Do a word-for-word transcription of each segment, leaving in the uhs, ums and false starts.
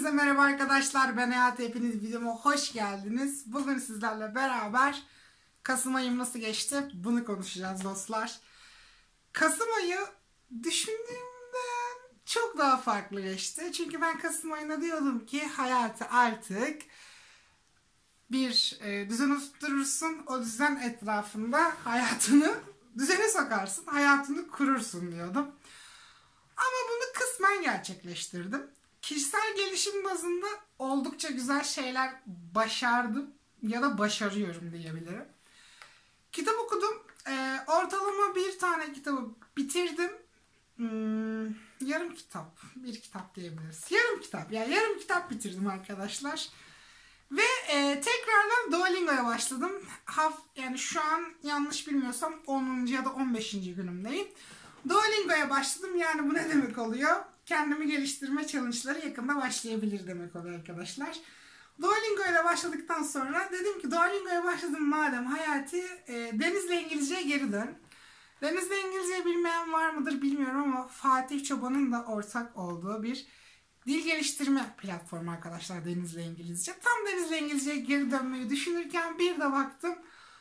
Hepinize merhaba arkadaşlar, ben Hayat, hepiniz videoma hoş geldiniz. Bugün sizlerle beraber Kasım ayım nasıl geçti bunu konuşacağız dostlar. Kasım ayı düşündüğümden çok daha farklı geçti. Çünkü ben Kasım ayında diyordum ki hayatı artık bir e, düzen oturtursun, o düzen etrafında hayatını düzene sokarsın, hayatını kurursun diyordum. Ama bunu kısmen gerçekleştirdim. Kişisel gelişim bazında oldukça güzel şeyler başardım ya da başarıyorum diyebilirim. Kitap okudum. Ee, ortalama bir tane kitabı bitirdim. Hmm, yarım kitap. Bir kitap diyebiliriz. Yarım kitap. Yani yarım kitap bitirdim arkadaşlar. Ve e, tekrardan Duolingo'ya başladım. Haf, yani şu an yanlış bilmiyorsam onuncu ya da on beşinci günümdeyim. Duolingo'ya başladım. Yani bu ne demek oluyor? Kendimi geliştirme challenge'ları yakında başlayabilir demek oluyor arkadaşlar. Duolingo'ya başladıktan sonra dedim ki Duolingo'ya başladım madem Hayati, e, Deniz'le İngilizce'ye geri dön. Deniz'le İngilizce bilmeyen var mıdır bilmiyorum ama Fatih Çoban'ın da ortak olduğu bir dil geliştirme platformu arkadaşlar Deniz'le İngilizce. Tam Deniz'le İngilizce'ye geri dönmeyi düşünürken bir de baktım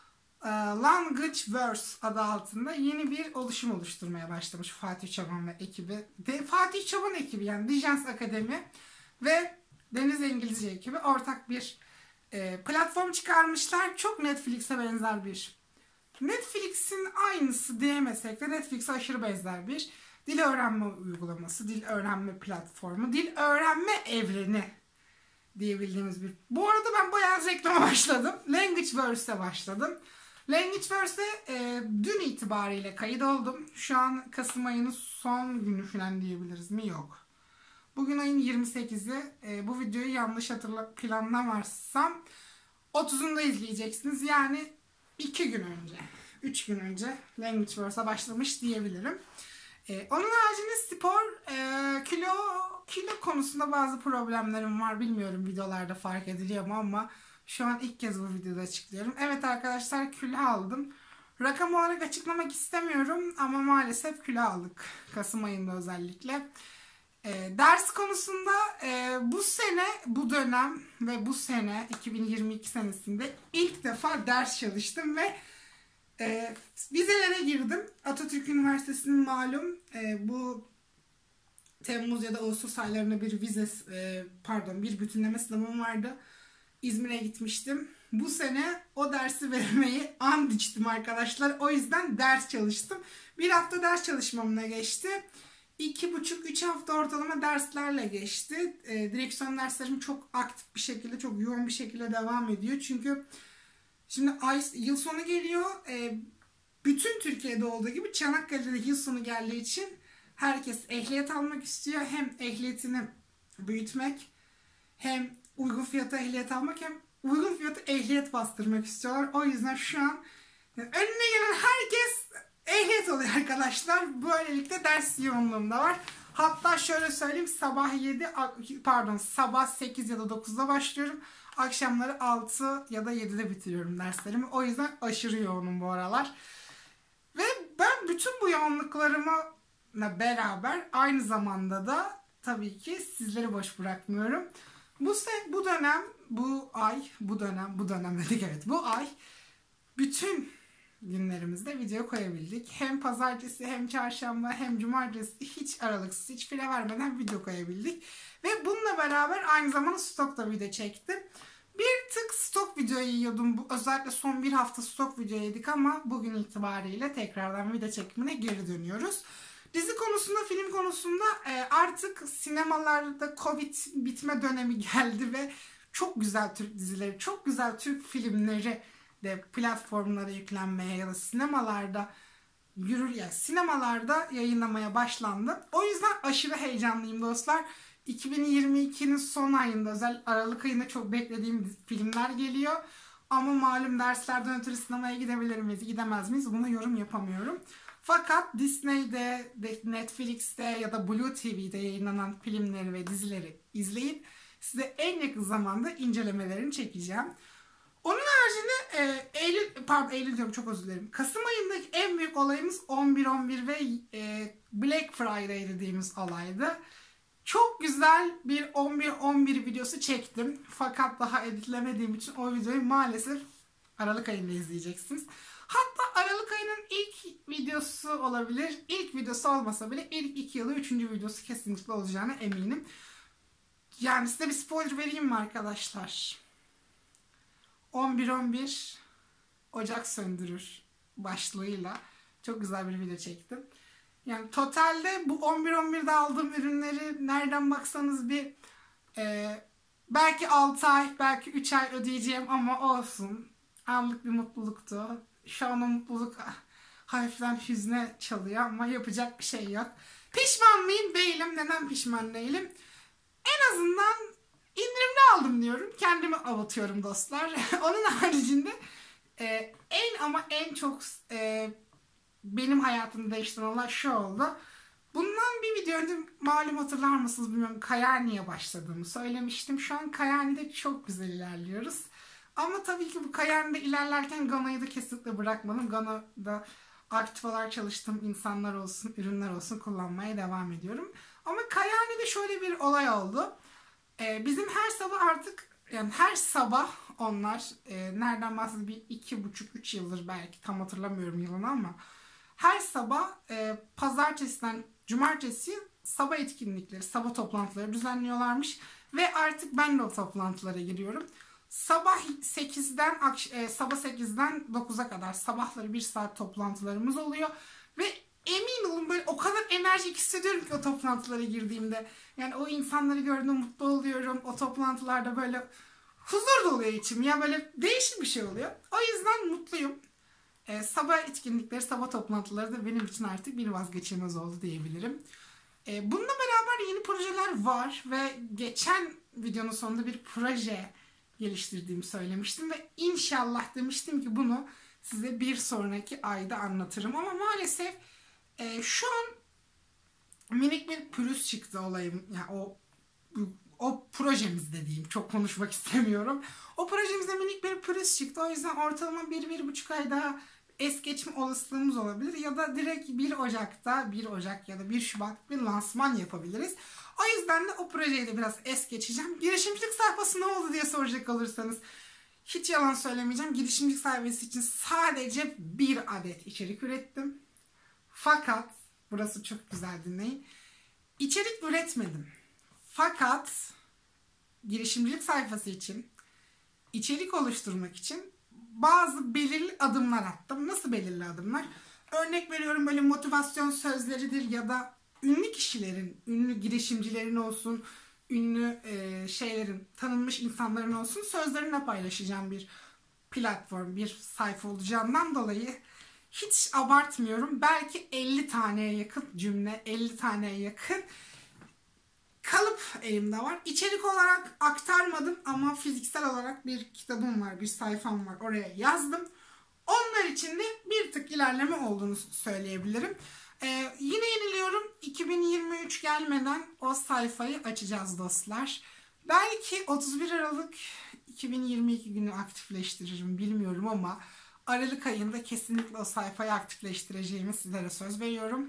Languageverse adı altında yeni bir oluşum oluşturmaya başlamış Fatih Çoban ve ekibi. De, Fatih Çoban ekibi yani Dijens Akademi ve Deniz İngilizce ekibi ortak bir e, platform çıkarmışlar. Çok Netflix'e benzer bir. Netflix'in aynısı diyemesek de Netflix'e aşırı benzer bir dil öğrenme uygulaması, dil öğrenme platformu, dil öğrenme evreni diyebildiğimiz bir. Bu arada ben bayağı reklama başladım. Languageverse'e başladım. Languageverse'e e, dün itibariyle kayıt oldum. Şu an Kasım ayının son günü falan diyebiliriz mi? Yok. Bugün ayın yirmi sekizi. E, bu videoyu yanlış hatırla planlamazsam otuzunda izleyeceksiniz. Yani iki gün önce, üç gün önce Languageverse'e başlamış diyebilirim. E, onun haricinde spor, e, kilo, kilo konusunda bazı problemlerim var. Bilmiyorum videolarda fark ediliyor mu ama şu an ilk kez bu videoda açıklıyorum. Evet arkadaşlar, kilo aldım. Rakam olarak açıklamak istemiyorum ama maalesef kilo aldık. Kasım ayında özellikle. E, ders konusunda e, bu sene, bu dönem ve bu sene iki bin yirmi iki senesinde ilk defa ders çalıştım ve e, vizelere girdim. Atatürk Üniversitesi'nin malum e, bu Temmuz ya da Ağustos aylarında bir vize, e, pardon bir bütünleme sınavım vardı. İzmir'e gitmiştim. Bu sene o dersi vermeyi and içtim arkadaşlar. O yüzden ders çalıştım. Bir hafta ders çalışmamla geçti. İki buçuk, üç hafta ortalama derslerle geçti. E, direksiyon derslerim çok aktif bir şekilde, çok yoğun bir şekilde devam ediyor. Çünkü şimdi ay, yıl sonu geliyor. E, bütün Türkiye'de olduğu gibi Çanakkale'de yıl sonu geldiği için herkes ehliyet almak istiyor. Hem ehliyetini büyütmek, hem uygun fiyata ehliyet almak, hem uygun fiyata ehliyet bastırmak istiyorlar. O yüzden şu an önüne gelen herkes ehliyet oluyor arkadaşlar. Böylelikle ders yoğunluğum da var. Hatta şöyle söyleyeyim, sabah yedi pardon sabah sekiz ya da dokuzda başlıyorum. Akşamları altı ya da yedide bitiriyorum derslerimi. O yüzden aşırı yoğunum bu aralar. Ve ben bütün bu yoğunluklarımla beraber aynı zamanda da tabii ki sizleri boş bırakmıyorum. Bu se bu dönem, bu ay, bu dönem, bu dönem dedik evet, bu ay bütün günlerimizde video koyabildik. Hem pazartesi, hem çarşamba, hem cumartesi hiç aralıksız, hiç file vermeden video koyabildik. Ve bununla beraber aynı zamanda stokta video çektim. Bir tık stok video yiyordum. Bu, özellikle son bir hafta stok video yedik ama bugün itibariyle tekrardan video çekimine geri dönüyoruz. Dizi konusunda, film konusunda artık sinemalarda Covid bitme dönemi geldi ve çok güzel Türk dizileri, çok güzel Türk filmleri de platformlara yüklenmeye ya da sinemalarda yürür ya sinemalarda yayınlamaya başlandı. O yüzden aşırı heyecanlıyım dostlar. iki bin yirmi ikinin son ayında, özel Aralık ayında çok beklediğim filmler geliyor. Ama malum derslerden ötürü sinemaya gidebilir miyiz, gidemez miyiz? Buna yorum yapamıyorum. Fakat Disney'de, Netflix'te ya da Blue T V'de yayınlanan filmleri ve dizileri izleyip size en yakın zamanda incelemelerini çekeceğim. Onun haricinde e, Eylül, pardon Eylül diyorum, çok özür dilerim. Kasım ayındaki en büyük olayımız on bir on bir ve e, Black Friday dediğimiz olaydı. Çok güzel bir on bir on bir videosu çektim. Fakat daha editlemediğim için o videoyu maalesef Aralık ayında izleyeceksiniz. Hatta Aralık ayının ilk videosu olabilir. İlk videosu olmasa bile ilk iki yılı üçüncü videosu kesinlikle olacağına eminim. Yani size bir spoiler vereyim mi arkadaşlar? on bir on bir Ocak söndürür başlığıyla çok güzel bir video çektim. Yani totalde bu on bir on birde aldığım ürünleri nereden baksanız bir e, belki altı ay belki üç ay ödeyeceğim ama olsun. Anlık bir mutluluktu. Şu an o mutluluk hafiften hüzne çalıyor ama yapacak bir şey yok. Pişman mıyım? Değilim. Neden pişman değilim? En azından indirimli aldım diyorum. Kendimi avutuyorum dostlar. Onun haricinde e, en ama en çok e, benim hayatımı değiştiren olay şu oldu. Bundan bir video önce malum hatırlar mısınız bilmiyorum. Kayani'ye başladığımı söylemiştim. Şu an Kayani'de çok güzel ilerliyoruz. Ama tabii ki bu Kayani'de ilerlerken Gana'yı da kesinlikle bırakmadım. Gana'da aktif olarak çalıştığım insanlar olsun, ürünler olsun kullanmaya devam ediyorum. Ama Kayani'de şöyle bir olay oldu. Ee, bizim her sabah artık yani her sabah onlar e, nereden bahsediyor bir iki buçuk üç yıldır belki tam hatırlamıyorum yılını ama her sabah e, pazartesiden cumartesi sabah etkinlikleri, sabah toplantıları düzenliyorlarmış ve artık ben de o toplantılara giriyorum. Sabah sekizden e, sabah sekizden dokuza kadar sabahları bir saat toplantılarımız oluyor ve emin olun böyle o kadar enerjik hissediyorum ki o toplantılara girdiğimde. Yani o insanları gördüğümde mutlu oluyorum. O toplantılarda böyle huzur doluyor içim. Ya böyle değişik bir şey oluyor. O yüzden mutluyum. Ee, sabah etkinlikleri, sabah toplantıları da benim için artık bir vazgeçilmez oldu diyebilirim. Ee, bununla beraber yeni projeler var ve geçen videonun sonunda bir proje geliştirdiğimi söylemiştim ve inşallah demiştim ki bunu size bir sonraki ayda anlatırım. Ama maalesef e, şu an minik bir pürüz çıktı olayım. Yani o o projemizde diyeyim. Çok konuşmak istemiyorum. O projemizde minik bir pürüz çıktı. O yüzden ortalama bir bir buçuk ay daha es geçme olasılığımız olabilir. Ya da direkt bir Ocak'ta bir Ocak ya da bir Şubat bir lansman yapabiliriz. O yüzden de o projeyi de biraz es geçeceğim. Girişimcilik sayfası ne oldu diye soracak olursanız hiç yalan söylemeyeceğim. Girişimcilik sayfası için sadece bir adet içerik ürettim. Fakat burası çok güzel dinleyin. İçerik üretmedim. Fakat girişimcilik sayfası için içerik oluşturmak için bazı belirli adımlar attım. Nasıl belirli adımlar? Örnek veriyorum böyle motivasyon sözleridir ya da ünlü kişilerin, ünlü girişimcilerin olsun, ünlü e, şeylerin, tanınmış insanların olsun sözlerini paylaşacağım bir platform, bir sayfa olacağından dolayı hiç abartmıyorum. Belki elli taneye yakın cümle, elli taneye yakın kalıp elimde var. İçerik olarak aktarmadım ama fiziksel olarak bir kitabım var, bir sayfam var. Oraya yazdım. Onlar için de bir tık ilerleme olduğunu söyleyebilirim. Ee, yine yeniliyorum. iki bin yirmi üç gelmeden o sayfayı açacağız dostlar. Belki otuz bir Aralık iki bin yirmi iki günü aktifleştiririm bilmiyorum ama Aralık ayında kesinlikle o sayfayı aktifleştireceğimi sizlere söz veriyorum.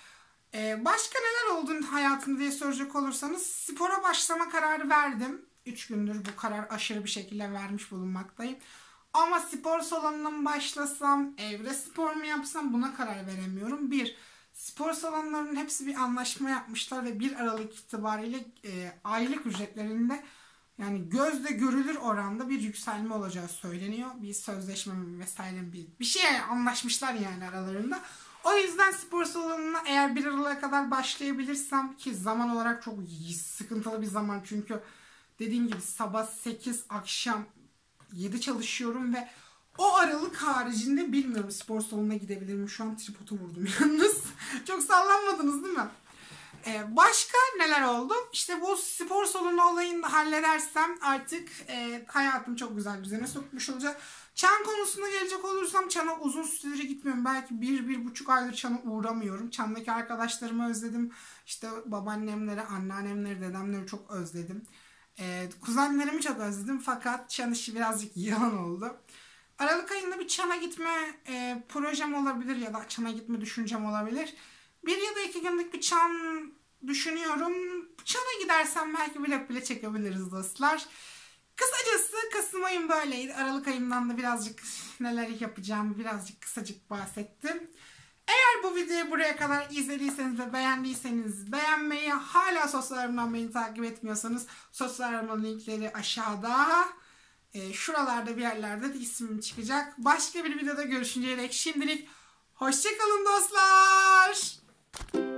Ee, başka neler oldu hayatımda diye soracak olursanız spora başlama kararı verdim. üç gündür bu karar aşırı bir şekilde vermiş bulunmaktayım. Ama spor salonuna mı başlasam, evde spor mu yapsam buna karar veremiyorum. Bir, spor salonlarının hepsi bir anlaşma yapmışlar ve bir Aralık itibariyle e, aylık ücretlerinde yani gözle görülür oranda bir yükselme olacağı söyleniyor. Bir sözleşme vesaire bir, bir şey anlaşmışlar yani aralarında. O yüzden spor salonuna eğer bir Aralık'a kadar başlayabilirsem ki zaman olarak çok sıkıntılı bir zaman çünkü dediğim gibi sabah sekiz akşam yedi çalışıyorum ve o aralık haricinde bilmiyorum spor salonuna gidebilir miyim? Şu an tripodu vurdum yalnız. Çok sallanmadınız değil mi? Ee, başka neler oldu? İşte bu spor salonu olayını da halledersem artık e, hayatım çok güzel düzene sokmuş olacak. Çan konusuna gelecek olursam Çan'a uzun süredir gitmiyorum. Belki bir, bir buçuk aydır Çan'a uğramıyorum. Çan'daki arkadaşlarımı özledim. İşte babaannemleri, anneannemleri, dedemleri çok özledim. Ee, kuzenlerimi çok özledim fakat Çan işi birazcık yalan oldu. Aralık ayında bir Çan'a gitme e, projem olabilir ya da Çan'a gitme düşüncem olabilir. Bir ya da iki günlük bir Çan düşünüyorum. Çan'a gidersem belki vlog bile çekebiliriz dostlar. Kısacası Kasım ayım böyleydi. Aralık ayımdan da birazcık neler yapacağımı birazcık kısacık bahsettim. Eğer bu videoyu buraya kadar izlediyseniz ve beğendiyseniz beğenmeyi, hala sosyal ağlarımdan beni takip etmiyorsanız sosyal ağlarımın linkleri aşağıda. E, şuralarda bir yerlerde de ismim çıkacak. Başka bir videoda görüşünceye dek şimdilik hoşça kalın dostlar.